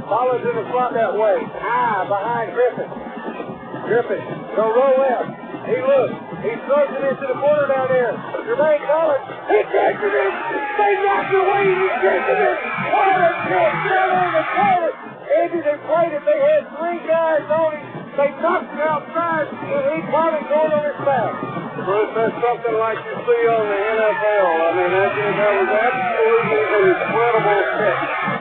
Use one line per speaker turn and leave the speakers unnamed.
Collins in the front that way. Behind Griffin. Griffin, go roll left. He looks. He's thrusting into the corner down there. Jermaine Collins, he catches it. They knocked away. He catches it. Oh, a kick down on the corner. Andy, they played it. They had 3 guys on him. They knocked him outside, and he caught it going on his back. Bruce, that's something like you see on the NFL. I mean, that was absolutely an incredible kick.